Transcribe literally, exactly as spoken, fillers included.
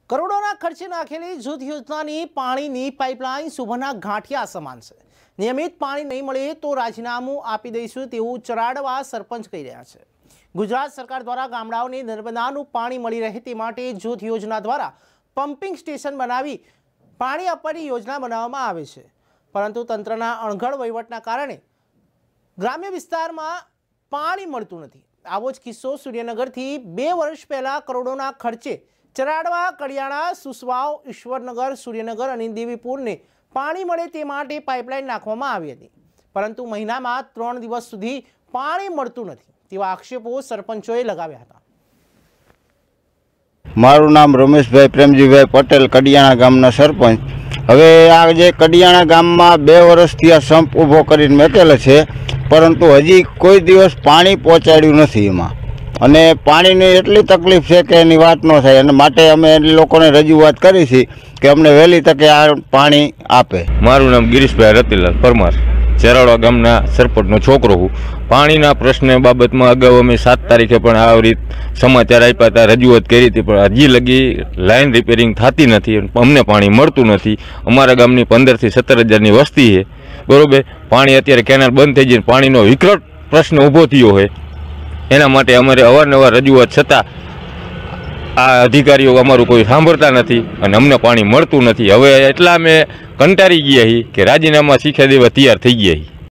કરોડોના ખર્ચે નાખેલી જૂથ યોજનાની પાણીની પાઇપલાઇન શુભના ગાંઠિયા સમાન છે। નિયમિત પાણી નહીં મળે તો રાજીનામું આપી દઈશું તેવું ચરાડવા સરપંચ કહી રહ્યા છે। ગુજરાત સરકાર દ્વારા ગામડાઓને નર્મદાનું પાણી મળી રહે તે માટે જૂથ યોજના દ્વારા પમ્પિંગ સ્ટેશન બનાવી પાણી આપવાની યોજના બનાવવામાં આવે છે, પરંતુ તંત્રના અણઘડ વહીવટના કારણે ગ્રામ્ય વિસ્તારમાં પાણી મળતું નથી। આવો જ કિસ્સો સૂર્યનગરથી બે વર્ષ પહેલા કરોડોના ખર્ચે ચરાડવા, કડિયાણા, સુસવાવ, ઈશ્વરનગર, સૂર્યનગર અને દેવીપુરને પાણી મળે તે માટે પાઇપલાઇન નાખવામાં આવી હતી, પરંતુ મહિનામાં ત્રણ દિવસ સુધી પાણી મળતું નથી તેવા આક્ષેપો સરપંચોએ લગાવ્યા હતા। મારું નામ રમેશભાઈ પ્રેમજીભાઈ પટેલ, કડિયાણા ગામના સરપંચ। હવે આ જે કડિયાણા ગામમાં બે વર્ષથી આ સંપ ઊભો કરીને મેકેલો છે, પરંતુ હજી કોઈ દિવસ પાણી પહોંચાડ્યું નથી એમાં, અને પાણીની એટલી તકલીફ છે કે એની વાત ન થાય, અને માટે અમે એ લોકોને રજૂઆત કરી છે કે અમને વહેલી તકે આ પાણી આપે। મારું નામ ગિરીશભાઈ રતિલાલ પરમાર, ચરાડવા ગામના સરપંચનો છોકરો હું। પાણીના પ્રશ્ન બાબતમાં અગાઉ અમે સાત તારીખે પણ આ રીત સમાચાર આપ્યા હતા, રજૂઆત કરી હતી, પણ હજી લગી લાઇન રિપેરિંગ થતી નથી, અમને પાણી મળતું નથી। અમારા ગામની પંદરથી સત્તર હજારની વસ્તી છે, બરાબર। પાણી અત્યારે કેનાલ બંધ થઈ જાય, પાણીનો વિકટ પ્રશ્ન ઊભો થયો હોય, એના માટે અમારે અવારનવાર રજૂઆત છતાં આ અધિકારીઓ અમારું કોઈ સાંભળતા નથી અને અમને પાણી મળતું નથી। હવે એટલા અમે કંટાળી ગયા છીએ કે રાજીનામા શીખે દેવા તૈયાર થઈ ગયા છીએ।